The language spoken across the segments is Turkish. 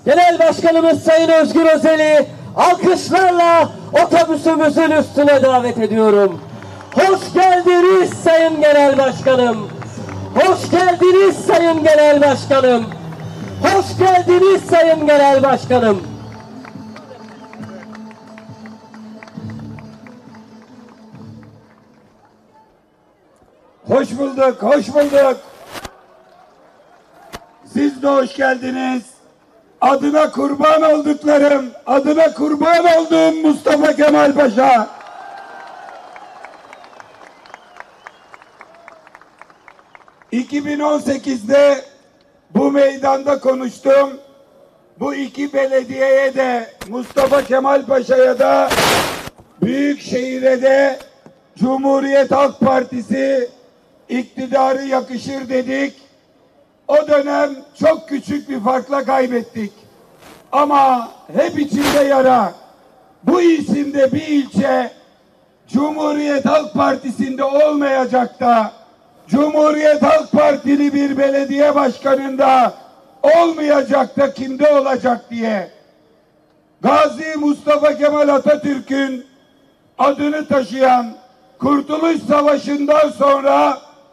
Genel Başkanımız Sayın Özgür Özel'i alkışlarla otobüsümüzün üstüne davet ediyorum. Hoş geldiniz Sayın Genel Başkanım. Hoş geldiniz Sayın Genel Başkanım. Hoş geldiniz Sayın Genel Başkanım. Hoş bulduk, hoş bulduk. Siz de hoş geldiniz. Adına kurban olduklarım, adına kurban olduğum Mustafa Kemal Paşa. ...2018'de bu meydanda konuştum. Bu iki belediyeye de, Mustafa Kemal Paşa'ya da, Büyükşehir'e de Cumhuriyet Halk Partisi iktidarı yakışır dedik. O dönem çok küçük bir farkla kaybettik. Ama hep içinde yara. Bu isimde bir ilçe Cumhuriyet Halk Partisi'nde olmayacak da, Cumhuriyet Halk Partili bir belediye başkanında olmayacak da kimde olacak diye. Gazi Mustafa Kemal Atatürk'ün adını taşıyan Kurtuluş Savaşı'ndan sonra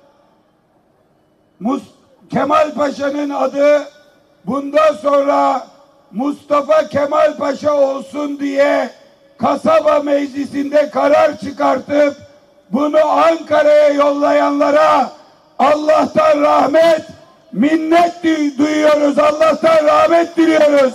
Kemal Paşa'nın adı bundan sonra Mustafa Kemal Paşa olsun diye kasaba meclisinde karar çıkartıp bunu Ankara'ya yollayanlara Allah'tan rahmet, minnet duyuyoruz. Allah'tan rahmet diliyoruz.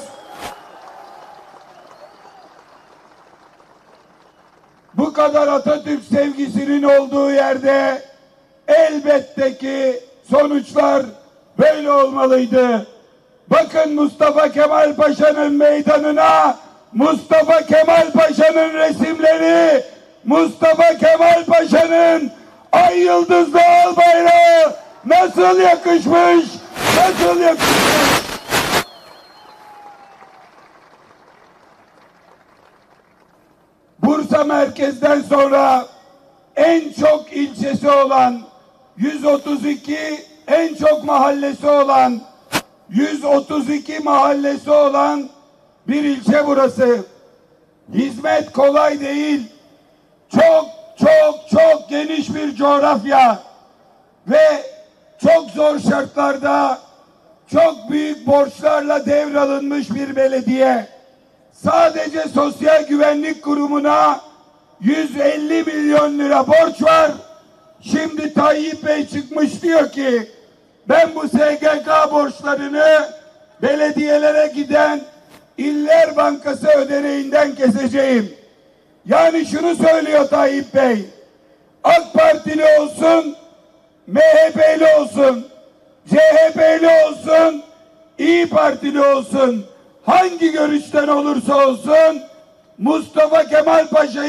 Bu kadar Atatürk sevgisinin olduğu yerde elbette ki sonuçlar böyle olmalıydı. Bakın Mustafa Kemal Paşa'nın meydanına, Mustafa Kemal Paşa'nın resimleri, Mustafa Kemal Paşa'nın ay yıldızlı al bayrağı nasıl yakışmış, nasıl yakışmış. Bursa merkezden sonra en çok ilçesi olan 132, en çok mahallesi olan 132 mahallesi olan bir ilçe burası. Hizmet kolay değil. Çok geniş bir coğrafya ve çok zor şartlarda çok büyük borçlarla devralınmış bir belediye. Sadece Sosyal Güvenlik Kurumu'na 150 milyon lira borç var. Şimdi Tayyip Bey çıkmış diyor ki ben bu SGK borçlarını belediyelere giden İller Bankası ödeneğinden keseceğim. Yani şunu söylüyor Tayyip Bey. AK Partili olsun, MHP'li olsun, CHP'li olsun, İyi Partili olsun, hangi görüşten olursa olsun Mustafa Kemal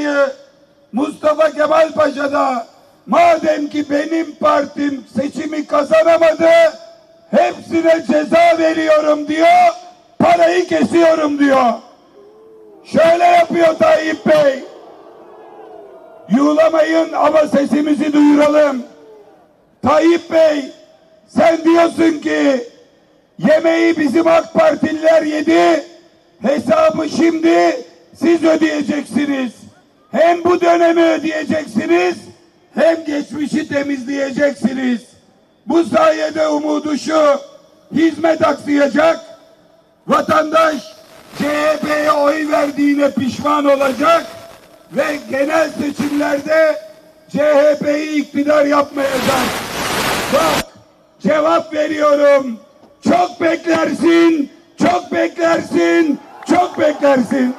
Paşa'da madem ki benim partim seçimi kazanamadı, hepsine ceza veriyorum diyor, parayı kesiyorum diyor. Şöyle yapıyor Tayyip Bey. Yuhlamayın ama sesimizi duyuralım. Tayyip Bey, sen diyorsun ki yemeği bizim AK Partililer yedi, hesabı şimdi siz ödeyeceksiniz. Hem bu dönemi ödeyeceksiniz, hem geçmişi temizleyeceksiniz. Bu sayede umudu şu, hizmet aksayacak, vatandaş CHP'ye oy verdiğine pişman olacak ve genel seçimlerde CHP'yi iktidar yapmayacak. Bak, cevap veriyorum. Çok beklersin, çok beklersin, çok beklersin.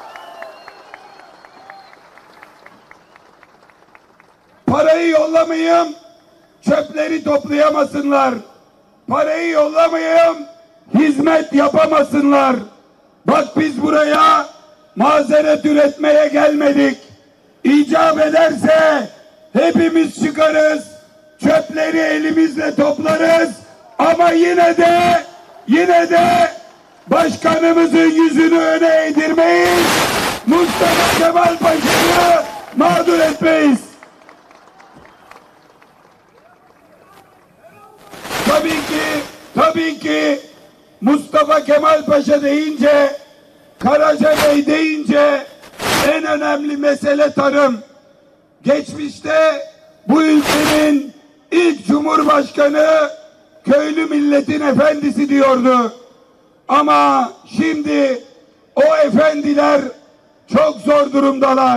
Parayı yollamayayım, çöpleri toplayamasınlar. Parayı yollamayayım, hizmet yapamasınlar. Bak biz buraya mazeret üretmeye gelmedik. İcap ederse hepimiz çıkarız, çöpleri elimizle toplarız. Ama yine de başkanımızın yüzünü öne eğdirmeyiz. Mustafa Kemal Paşa'yı mağdur etmeyiz. Tabii ki Mustafa Kemal Paşa deyince, Karacabey deyince en önemli mesele tarım. Geçmişte bu ülkenin ilk cumhurbaşkanı köylü milletin efendisi diyordu. Ama şimdi o efendiler çok zor durumdalar.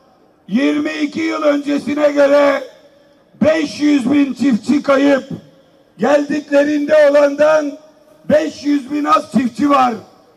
22 yıl öncesine göre 500 bin çiftçi kayıp. Geldiklerinde olandan 500 bin az çiftçi var.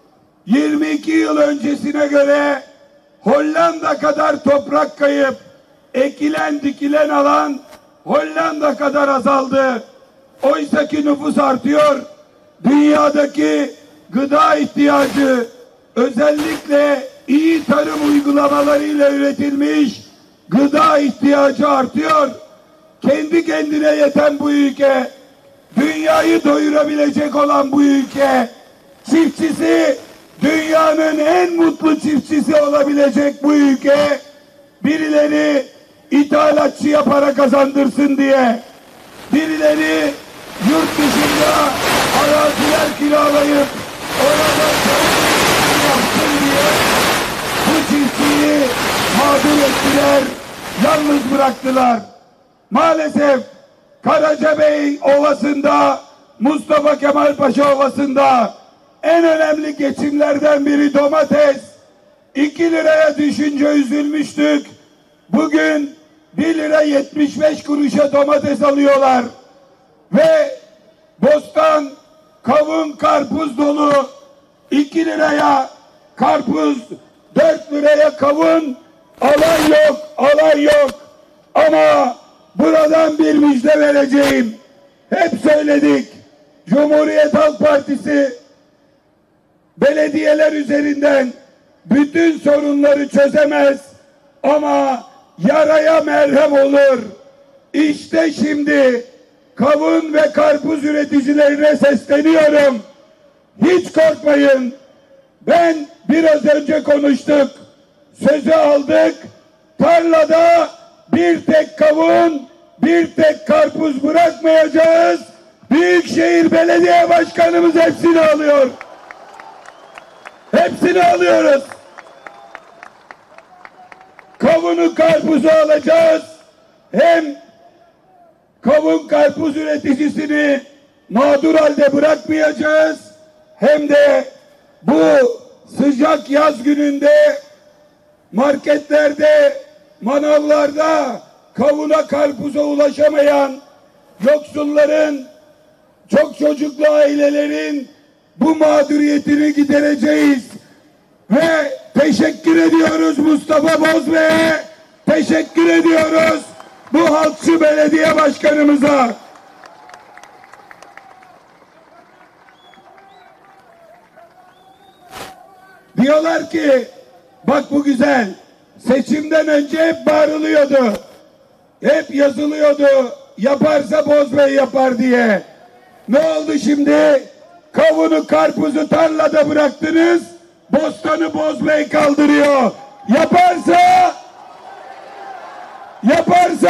22 yıl öncesine göre Hollanda kadar toprak kayıp. Ekilen dikilen alan Hollanda kadar azaldı. Oysaki nüfus artıyor. Dünyadaki gıda ihtiyacı, özellikle iyi tarım uygulamalarıyla üretilmiş gıda ihtiyacı artıyor. Kendi kendine yeten bu ülke, dünyayı doyurabilecek olan bu ülke, çiftçisi dünyanın en mutlu çiftçisi olabilecek bu ülke, birileri ithalatçıya para kazandırsın diye, birileri yurt dışında araziler kiralayıp orada yapsın diye bu çiftçiyi mağdur ettiler, yalnız bıraktılar. Maalesef Karacabey Ovası'nda, Mustafa Kemal Paşa Ovası'nda en önemli geçimlerden biri domates. 2 liraya düşünce üzülmüştük. Bugün 1 lira 75 kuruşa domates alıyorlar. Ve bostan, kavun, karpuz dolu. 2 liraya karpuz, 4 liraya kavun, alan yok, alan yok. Ama buradan bir müjde vereceğim. Hep söyledik. Cumhuriyet Halk Partisi belediyeler üzerinden bütün sorunları çözemez ama yaraya merhem olur. İşte şimdi kavun ve karpuz üreticilerine sesleniyorum. Hiç korkmayın. Ben biraz önce konuştuk. Sözü aldık. Tarlada bir tek kavun, bir tek karpuz bırakmayacağız. Büyükşehir Belediye Başkanımız hepsini alıyor. Hepsini alıyoruz. Kavunu, karpuzu alacağız. Hem kavun, karpuz üreticisini mağdur halde bırakmayacağız. Hem de bu sıcak yaz gününde marketlerde, manavlarda kavuna, karpuza ulaşamayan yoksulların, çok çocuklu ailelerin bu mağduriyetini gidereceğiz. Ve teşekkür ediyoruz Mustafa Bozbey'e, teşekkür ediyoruz bu halkçı belediye başkanımıza. Diyorlar ki bak bu güzel, seçimden önce hep bağırılıyordu, hep yazılıyordu, yaparsa Bozbey yapar diye. Ne oldu şimdi? Kavunu, karpuzu tarlada bıraktınız, bostanı Bozbey kaldırıyor. Yaparsa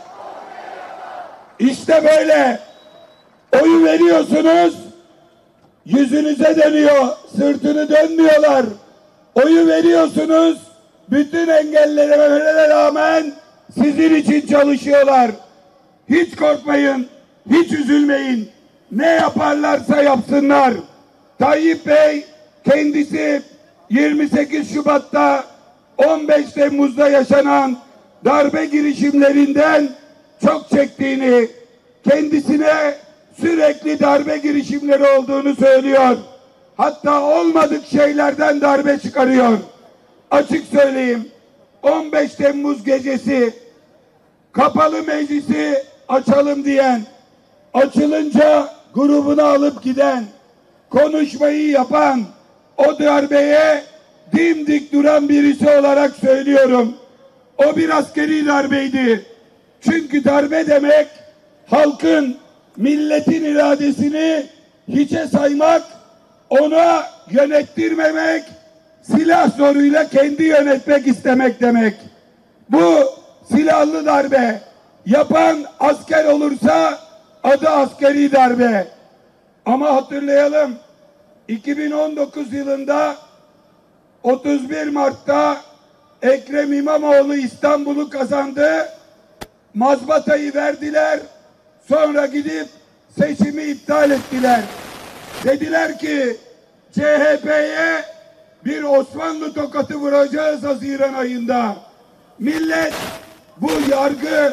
işte böyle oyu veriyorsunuz, yüzünüze dönüyor, sırtını dönmüyorlar. Oyu veriyorsunuz, bütün engellere rağmen sizin için çalışıyorlar. Hiç korkmayın, hiç üzülmeyin. Ne yaparlarsa yapsınlar. Tayyip Bey kendisi 28 Şubat'ta 15 Temmuz'da yaşanan darbe girişimlerinden çok çektiğini, kendisine sürekli darbe girişimleri olduğunu söylüyor. Hatta olmadık şeylerden darbe çıkarıyor. Açık söyleyeyim, 15 Temmuz gecesi kapalı meclisi açalım diyen, açılınca grubunu alıp giden, konuşmayı yapan, o darbeye dimdik duran birisi olarak söylüyorum. O bir askeri darbeydi. Çünkü darbe demek halkın, milletin iradesini hiçe saymak, ona yönettirmemek, silah zoruyla kendi yönetmek istemek demek. Bu silahlı darbe yapan asker olursa adı askeri darbe. Ama hatırlayalım, 2019 yılında 31 Mart'ta Ekrem İmamoğlu İstanbul'u kazandı. Mazbatayı verdiler. Sonra gidip seçimi iptal ettiler. Dediler ki CHP'ye bir Osmanlı tokatı vuracağız Haziran ayında. Millet bu yargı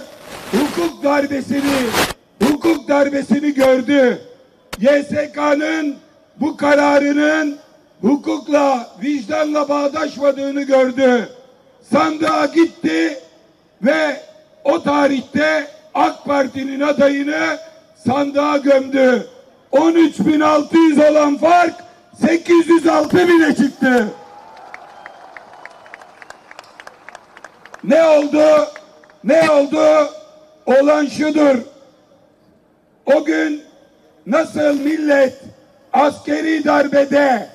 hukuk darbesini gördü. YSK'nın bu kararının hukukla, vicdanla bağdaşmadığını gördü. Sandığa gitti ve o tarihte AK Parti'nin adayını sandığa gömdü. 13.600 olan fark 806.000'e çıktı. Ne oldu? Ne oldu? Olan şudur. O gün nasıl millet askeri darbede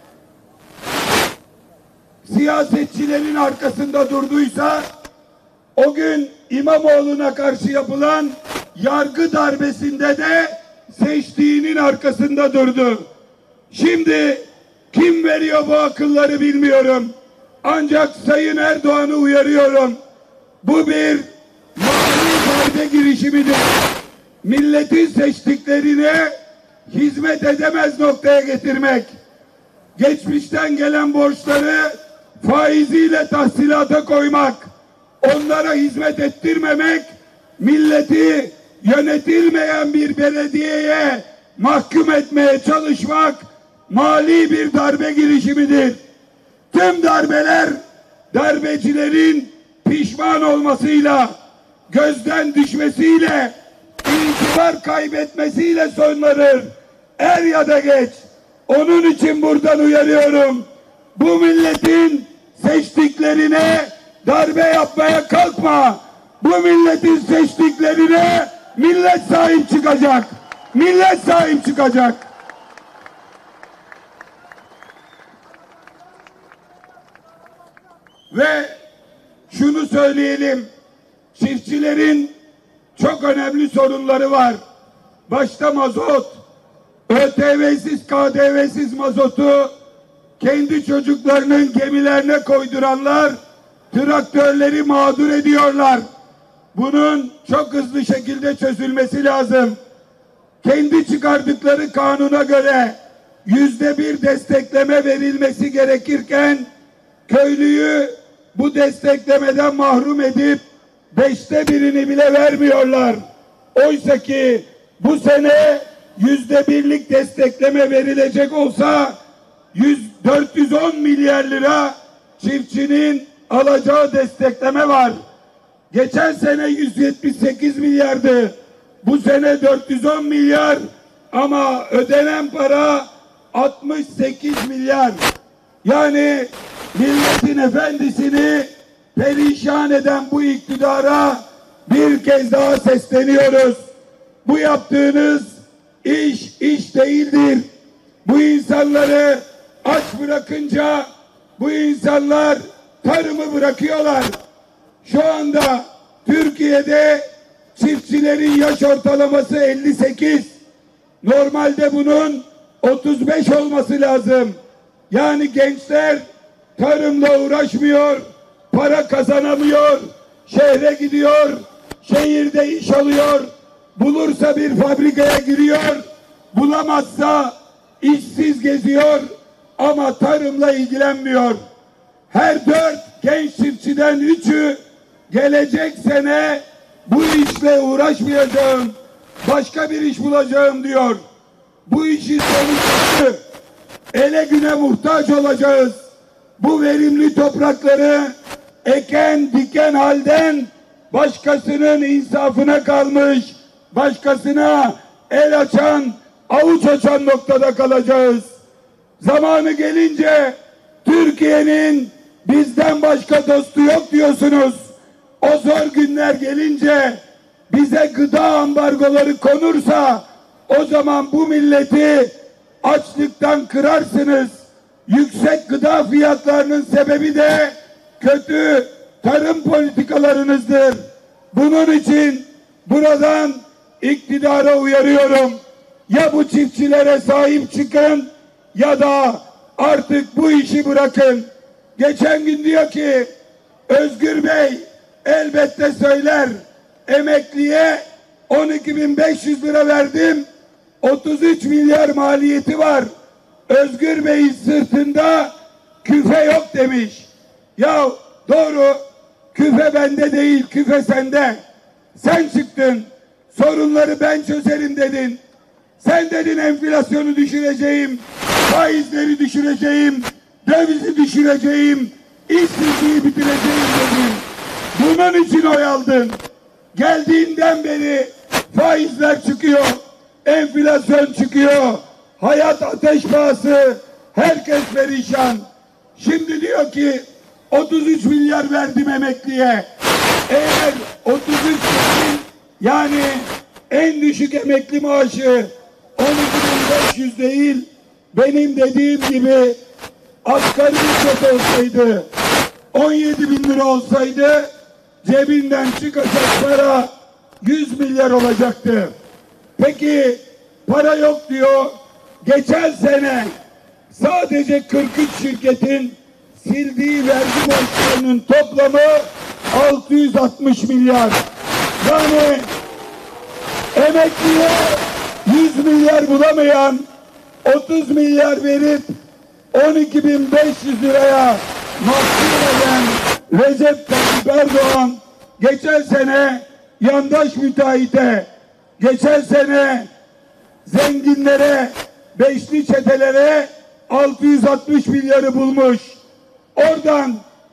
siyasetçilerin arkasında durduysa, o gün İmamoğlu'na karşı yapılan yargı darbesinde de seçtiğinin arkasında durdu. Şimdi kim veriyor bu akılları bilmiyorum. Ancak Sayın Erdoğan'ı uyarıyorum. Bu bir mali darbe girişimidir. Milletin seçtiklerine hizmet edemez noktaya getirmek. Geçmişten gelen borçları faiziyle tahsilata koymak, onlara hizmet ettirmemek, milleti yönetilmeyen bir belediyeye mahkum etmeye çalışmak mali bir darbe girişimidir. Tüm darbeler darbecilerin pişman olmasıyla, gözden düşmesiyle, itibar kaybetmesiyle sonlanır. Er ya da geç. Onun için buradan uyarıyorum. Bu milletin seçtiklerine darbe yapmaya kalkma. Bu milletin seçtiklerine millet sahip çıkacak. Millet sahip çıkacak. Ve şunu söyleyelim. Çiftçilerin çok önemli sorunları var. Başta mazot. ÖTV'siz, KDV'siz mazotu kendi çocuklarının gemilerine koyduranlar traktörleri mağdur ediyorlar. Bunun çok hızlı şekilde çözülmesi lazım. Kendi çıkardıkları kanuna göre %1 destekleme verilmesi gerekirken köylüyü bu desteklemeden mahrum edip 1/5'ini bile vermiyorlar. Oysa ki bu sene %1'lik destekleme verilecek olsa 410 milyar lira çiftçinin alacağı destekleme var. Geçen sene 178 milyardı. Bu sene 410 milyar ama ödenen para 68 milyar. Yani milletin efendisini perişan eden bu iktidara bir kez daha sesleniyoruz. Bu yaptığınız iş değildir. Bu insanları aç bırakınca bu insanlar tarımı bırakıyorlar. Şu anda Türkiye'de çiftçilerin yaş ortalaması 58. Normalde bunun 35 olması lazım. Yani gençler tarımla uğraşmıyor, para kazanamıyor, şehre gidiyor, şehirde iş alıyor, bulursa bir fabrikaya giriyor, bulamazsa işsiz geziyor ama tarımla ilgilenmiyor. Her 4 genç çiftçiden 3'ü gelecek sene bu işle uğraşmayacağım, başka bir iş bulacağım diyor. Bu işin sonucu ele güne muhtaç olacağız. Bu verimli toprakları eken diken halden başkasının insafına kalmış, başkasına el açan, avuç açan noktada kalacağız. Zamanı gelince Türkiye'nin bizden başka dostu yok diyorsunuz. O zor günler gelince bize gıda ambargoları konursa o zaman bu milleti açlıktan kırarsınız. Yüksek gıda fiyatlarının sebebi de kötü tarım politikalarınızdır. Bunun için buradan iktidara uyarıyorum. Ya bu çiftçilere sahip çıkın ya da artık bu işi bırakın. Geçen gün diyor ki Özgür Bey elbette söyler, emekliye 12.500 lira verdim, 33 milyar maliyeti var. Özgür Bey'in sırtında küfe yok demiş. Ya doğru, küfe bende değil, küfe sende. Sen çıktın, sorunları ben çözerim dedin. Sen dedin enflasyonu düşüreceğim, faizleri düşüreceğim, dövizi düşüreceğim, işsizliği bitireceğim dedin. Bunun için oy aldın. Geldiğinden beri faizler çıkıyor, enflasyon çıkıyor, hayat ateş pahası, herkes perişan. Şimdi diyor ki 33 milyar verdim emekliye. Eğer 33 bin, yani en düşük emekli maaşı 12.500 değil, benim dediğim gibi asgari ücret olsaydı, 17.000 lira olsaydı cebinden çıkacak para 100 milyar olacaktı. Peki para yok diyor. Geçen sene sadece 43 şirketin sildiği vergi borçlarının toplamı 660 milyar. Yani emekliye 100 milyar bulamayan 30 milyar verip 12.500 liraya mahsul eden Recep Tayyip Erdoğan geçen sene yandaş müteahhite, geçen sene zenginlere, beşli çetelere 660 milyarı bulmuş. Oradan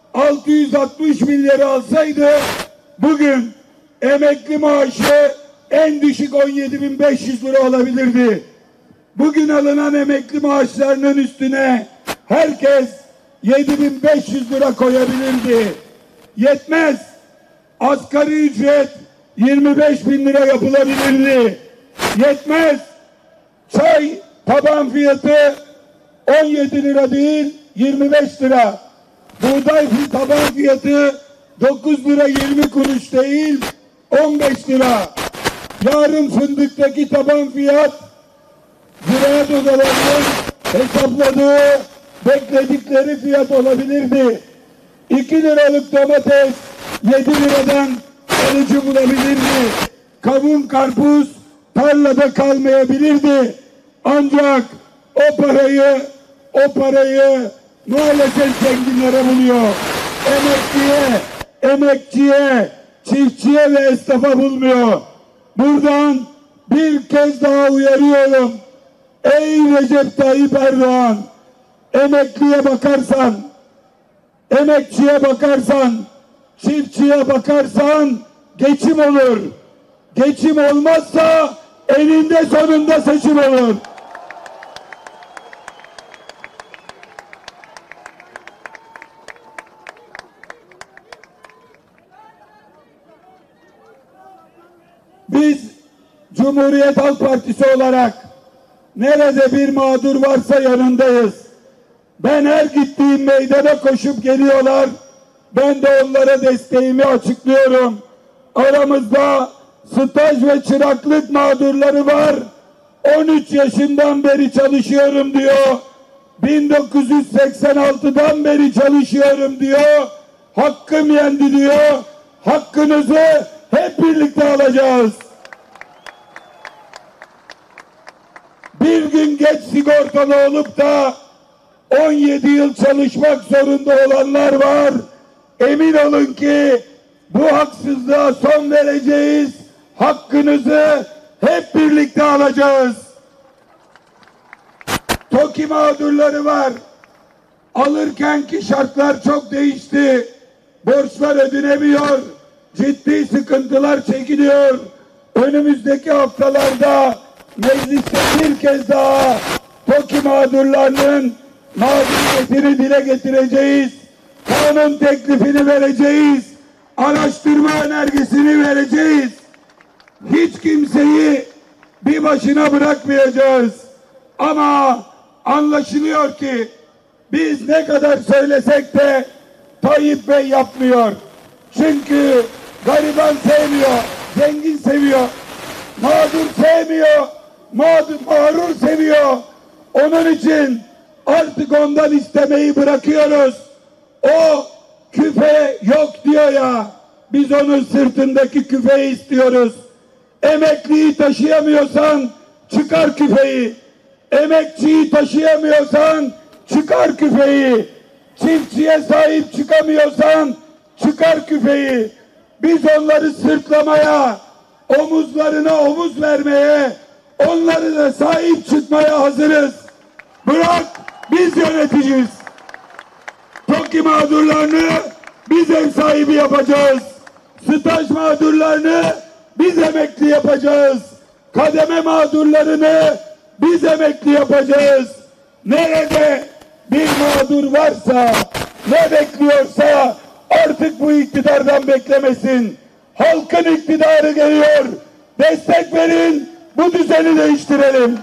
660 milyarı alsaydı bugün emekli maaşı en düşük 17.500 lira olabilirdi. Bugün alınan emekli maaşlarının üstüne herkes 7.500 lira koyabilirdi. Yetmez. Asgari ücret 25.000 lira yapılabilirdi. Yetmez. Çay taban fiyatı 17 lira değil 25 lira. Buğday taban fiyatı 9 lira 20 kuruş değil 15 lira. Yarın fındıktaki taban fiyat ziraat odalarının hesapladığı bekledikleri fiyat olabilirdi. 2 liralık domates 7 liradan alıcı bulabilirdi. Kavun karpuz tarlada kalmayabilirdi. Ancak o parayı maalesef zenginlere buluyor. Emekçiye, çiftçiye ve esnafa bulmuyor. Buradan bir kez daha uyarıyorum. Ey Recep Tayyip Erdoğan, emekliye bakarsan, emekçiye bakarsan, çiftçiye bakarsan geçim olur. Geçim olmazsa eninde sonunda seçim olur. Biz Cumhuriyet Halk Partisi olarak nerede bir mağdur varsa yanındayız. Ben her gittiğim meydana koşup geliyorlar. Ben de onlara desteğimi açıklıyorum. Aramızda staj ve çıraklık mağdurları var. 13 yaşından beri çalışıyorum diyor. 1986'dan beri çalışıyorum diyor. Hakkım yendi diyor. Hakkınızı hep birlikte alacağız. Bir gün geç sigortalı olup da 17 yıl çalışmak zorunda olanlar var. Emin olun ki bu haksızlığa son vereceğiz. Hakkınızı hep birlikte alacağız. TOKİ mağdurları var. Alırkenki şartlar çok değişti. Borçlar ödenemiyor. Ciddi sıkıntılar çekiliyor. Önümüzdeki haftalarda mecliste bir kez daha TOKİ mağdurlarının mağduriyetini dile getireceğiz. Kanun teklifini vereceğiz. Araştırma önergesini vereceğiz. Hiç kimseyi bir başına bırakmayacağız. Ama anlaşılıyor ki biz ne kadar söylesek de Tayyip Bey yapmıyor. Çünkü gariban sevmiyor, zengin seviyor, mağdur sevmiyor, mağrur seviyor. Onun için artık ondan istemeyi bırakıyoruz. O küfe yok diyor ya, biz onun sırtındaki küfeyi istiyoruz. Emekliyi taşıyamıyorsan çıkar küfeyi. Emekçiyi taşıyamıyorsan çıkar küfeyi. Çiftçiye sahip çıkamıyorsan çıkar küfeyi. Biz onları sırtlamaya, omuzlarına omuz vermeye, onları da sahip çıkmaya hazırız. Bırak biz yöneteceğiz. TOKİ mağdurlarını biz ev sahibi yapacağız. Staj mağdurlarını biz emekli yapacağız. Kademe mağdurlarını biz emekli yapacağız. Nerede bir mağdur varsa, ne bekliyorsa artık bu iktidardan beklemesin. Halkın iktidarı geliyor. Destek verin, bu düzeni değiştirelim.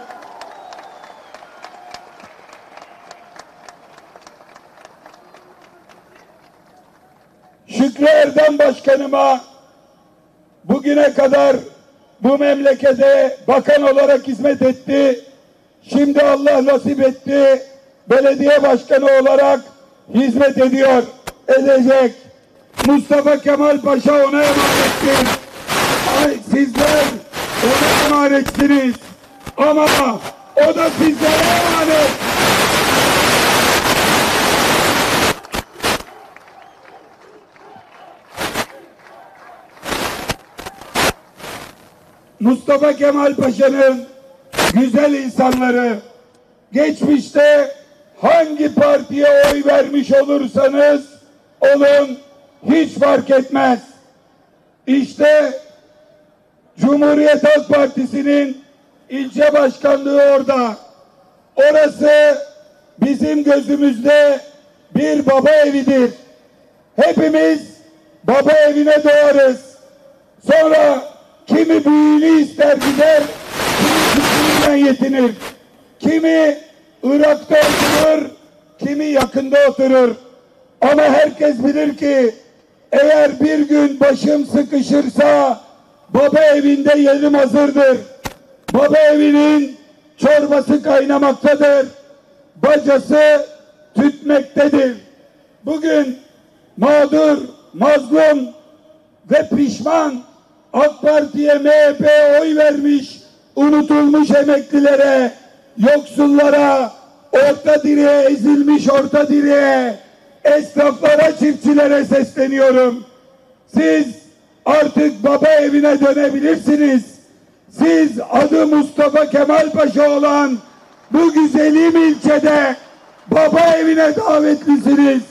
Şükrü Erdem Başkanıma bugüne kadar bu memlekete bakan olarak hizmet etti. Şimdi Allah nasip etti, belediye başkanı olarak hizmet ediyor, edecek. Mustafa Kemal Paşa ona emanettir. Sizler ona emanetsiniz. Ama o da sizlere emanet. Mustafa Kemal Paşa'nın güzel insanları, geçmişte hangi partiye oy vermiş olursanız olun, hiç fark etmez. İşte Cumhuriyet Halk Partisi'nin ilçe başkanlığı orada. Orası bizim gözümüzde bir baba evidir. Hepimiz baba evine doğarız. Sonra kimi büyüğünü ister gider, kimi küçüğünden yetinir. Kimi Irak'ta oturur, kimi yakında oturur. Ama herkes bilir ki eğer bir gün başım sıkışırsa baba evinde yerim hazırdır. Baba evinin çorbası kaynamaktadır. Bacası tütmektedir. Bugün mağdur, mazlum ve pişman AK Parti'ye, MHP'ye oy vermiş, unutulmuş emeklilere, yoksullara, orta direğe, ezilmiş orta direğe, esnaflara, çiftçilere sesleniyorum. Siz artık baba evine dönebilirsiniz. Siz adı Mustafa Kemal Paşa olan bu güzelim ilçede baba evine davetlisiniz.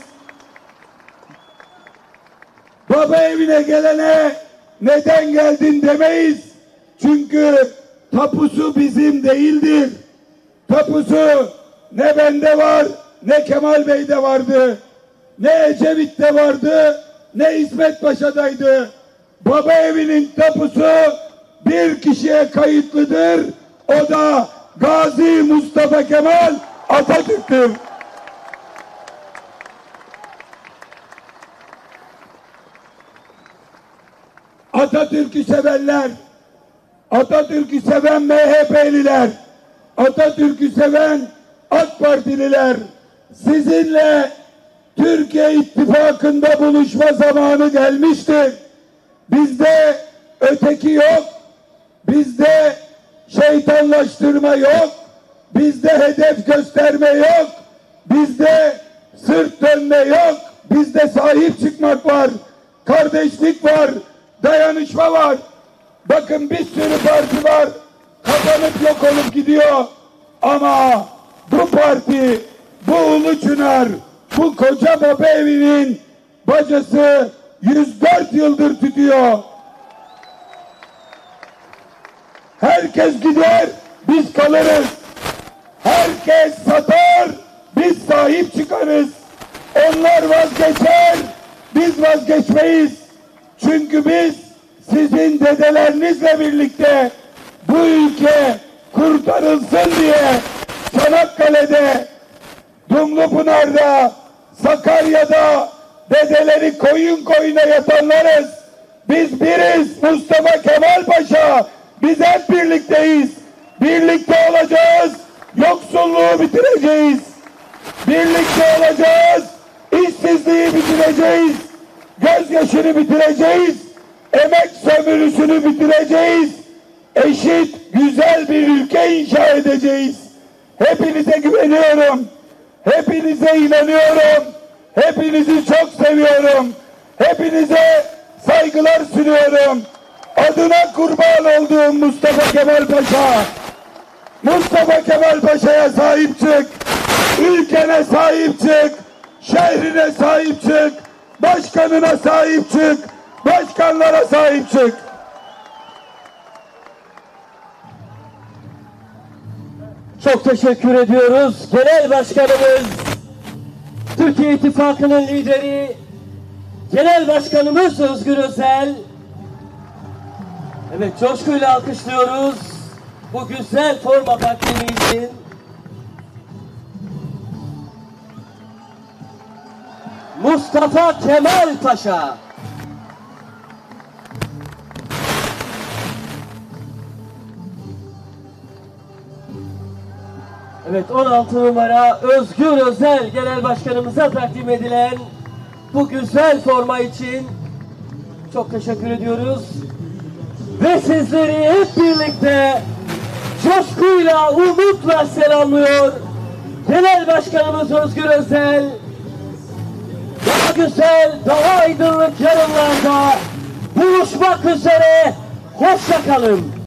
Baba evine gelene neden geldin demeyiz. Çünkü tapusu bizim değildir. Tapusu ne bende var, ne Kemal Bey'de vardı, ne Ecevit'te vardı, ne İsmet Paşa'daydı. Baba evinin tapusu bir kişiye kayıtlıdır. O da Gazi Mustafa Kemal Atatürk'tür. Atatürk'ü sevenler, Atatürk'ü seven MHP'liler, Atatürk'ü seven AK Partililer, sizinle Türkiye İttifakı'nda buluşma zamanı gelmiştir. Bizde öteki yok, bizde şeytanlaştırma yok, bizde hedef gösterme yok, bizde sırt dönme yok, bizde sahip çıkmak var, kardeşlik var, dayanışma var. Bakın bir sürü parti var, kapanıp yok olup gidiyor. Ama bu parti, bu Ulu Çınar, bu koca baba evinin bacası 104 yıldır tutuyor. Herkes gider, biz kalırız. Herkes satar, biz sahip çıkarız. Onlar vazgeçer, biz vazgeçmeyiz. Çünkü biz sizin dedelerinizle birlikte bu ülke kurtarılsın diye Çanakkale'de, Dumlupınar'da, Sakarya'da dedeleri koyun koyuna yatanlarız. Biz biriz, Mustafa Kemal Paşa. Biz hep birlikteyiz. Birlikte olacağız. Yoksulluğu bitireceğiz. Birlikte olacağız. İşsizliği bitireceğiz. Gözyaşını bitireceğiz. Emek sömürüsünü bitireceğiz. Eşit, güzel bir ülke inşa edeceğiz. Hepinize güveniyorum. Hepinize inanıyorum. Hepinizi çok seviyorum. Hepinize saygılar sunuyorum. Adına kurban olduğum Mustafa Kemal Paşa. Mustafa Kemal Paşa'ya sahip çık. Ülkene sahip çık. Şehrine sahip çık. Başkanına sahip çık. Başkanlara sahip çık. Çok teşekkür ediyoruz. Genel Başkanımız, Türkiye İttifakı'nın lideri, Genel Başkanımız Özgür Özel. Evet, coşkuyla alkışlıyoruz bu güzel forma takdimi için. Mustafa Kemal Paşa. Evet, 16 numara Özgür Özel Genel Başkanımıza takdim edilen bu güzel forma için çok teşekkür ediyoruz. Ve sizleri hep birlikte coşkuyla, umutla selamlıyor Genel Başkanımız Özgür Özel. Daha güzel, daha aydınlık yarınlarda buluşmak üzere. Hoşça kalın.